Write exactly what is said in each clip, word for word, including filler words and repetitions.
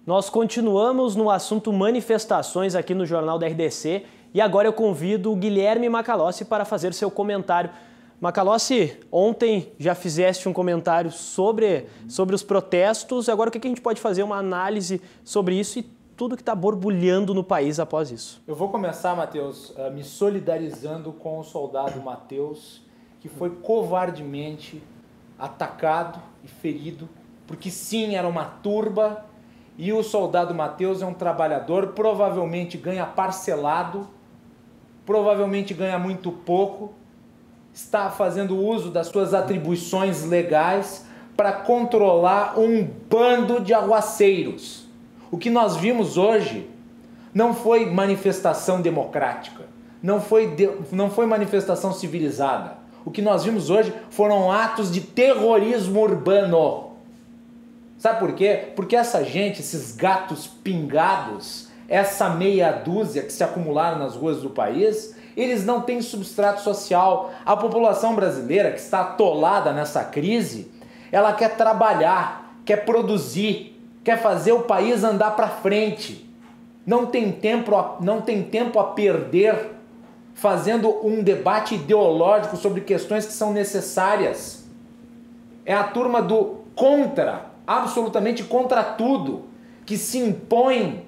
Nós continuamos no assunto manifestações aqui no Jornal da R D C e agora eu convido o Guilherme Macalossi para fazer seu comentário. Macalossi, ontem já fizeste um comentário sobre, sobre os protestos, agora o que a gente pode fazer? Uma análise sobre isso e tudo que está borbulhando no país após isso. Eu vou começar, Matheus, me solidarizando com o soldado Matheus, que foi covardemente atacado e ferido, porque sim, era uma turba. E o soldado Matheus é um trabalhador, provavelmente ganha parcelado, provavelmente ganha muito pouco, está fazendo uso das suas atribuições legais para controlar um bando de arruaceiros. O que nós vimos hoje não foi manifestação democrática, não foi, de, não foi manifestação civilizada. O que nós vimos hoje foram atos de terrorismo urbano. Sabe por quê? Porque essa gente, esses gatos pingados, essa meia dúzia que se acumularam nas ruas do país, eles não têm substrato social. A população brasileira que está atolada nessa crise, ela quer trabalhar, quer produzir, quer fazer o país andar para frente. Não tem tempo, não tem tempo a perder fazendo um debate ideológico sobre questões que são necessárias. É a turma do contra, absolutamente contra tudo, que se impõe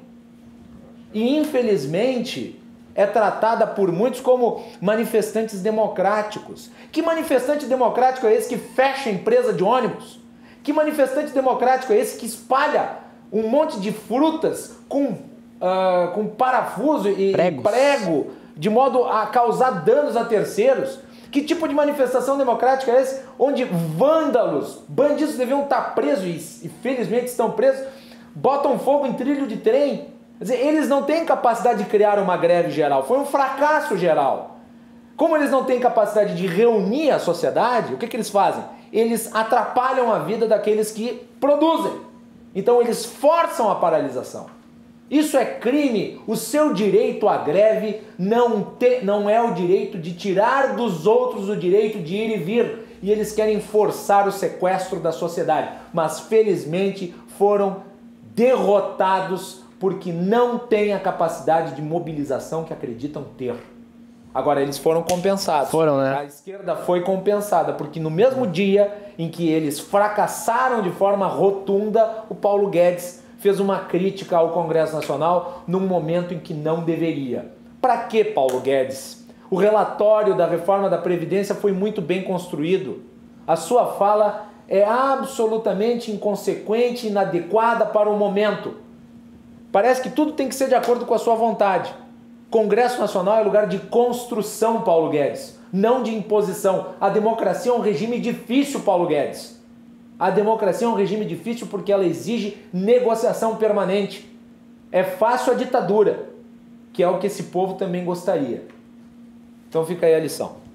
e infelizmente é tratada por muitos como manifestantes democráticos. Que manifestante democrático é esse que fecha a empresa de ônibus? Que manifestante democrático é esse que espalha um monte de frutas com, uh, com parafuso e Pregos. prego de modo a causar danos a terceiros? Que tipo de manifestação democrática é esse? Onde vândalos, bandidos deviam estar presos e, e felizmente estão presos, botam fogo em trilho de trem. Quer dizer, eles não têm capacidade de criar uma greve geral. Foi um fracasso geral. Como eles não têm capacidade de reunir a sociedade, o que, que eles fazem? Eles atrapalham a vida daqueles que produzem. Então eles forçam a paralisação. Isso é crime. O seu direito à greve não, te, não é o direito de tirar dos outros o direito de ir e vir. E eles querem forçar o sequestro da sociedade. Mas felizmente foram derrotados porque não têm a capacidade de mobilização que acreditam ter. Agora eles foram compensados. Foram, né? A esquerda foi compensada porque no mesmo dia em que eles fracassaram de forma rotunda, o Paulo Guedes fez uma crítica ao Congresso Nacional num momento em que não deveria. Para que, Paulo Guedes? O relatório da reforma da Previdência foi muito bem construído. A sua fala é absolutamente inconsequente e inadequada para o momento. Parece que tudo tem que ser de acordo com a sua vontade. Congresso Nacional é lugar de construção, Paulo Guedes, não de imposição. A democracia é um regime difícil, Paulo Guedes. A democracia é um regime difícil porque ela exige negociação permanente. É fácil a ditadura, que é o que esse povo também gostaria. Então fica aí a lição.